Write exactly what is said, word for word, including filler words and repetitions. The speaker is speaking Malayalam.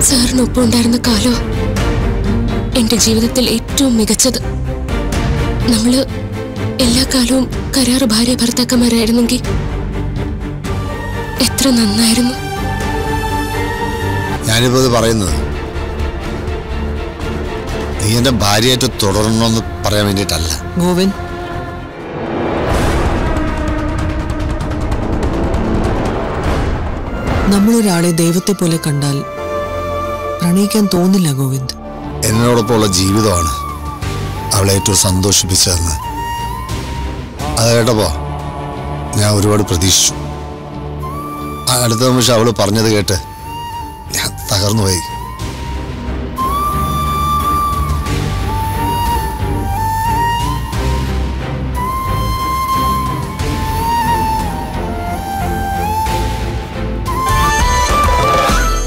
സാറിനൊപ്പം ഉണ്ടായിരുന്ന കാലം എന്റെ ജീവിതത്തിൽ ഏറ്റവും മികച്ചത്. നമ്മള് എല്ലാ കാലവും കരാറ് ഭാര്യ ഭർത്താക്കന്മാരായിരുന്നെങ്കിൽ എത്ര നന്നായിരുന്നു. ഞാനിപ്പോ ഇത് പറയുന്നത് നീ എന്റെ ഭാര്യയായിട്ട് തുടരണമെന്ന് പറയാൻ വേണ്ടിയിട്ടല്ല ഗോവിന്ദ്. നമ്മളൊരാളെ ദൈവത്തെ പോലെ കണ്ടാൽ പ്രണയിക്കാൻ തോന്നില്ല ഗോവിന്ദ്. എന്നോടൊപ്പമുള്ള ജീവിതമാണ് അവളെ ഏറ്റവും സന്തോഷിപ്പിച്ചതെന്ന് അത് കേട്ടപ്പോ ഞാൻ ഒരുപാട് പ്രതീക്ഷിച്ചു. അടുത്ത നിമിഷം അവള് പറഞ്ഞത് കേട്ട് ഞാൻ തകർന്നുപോയി.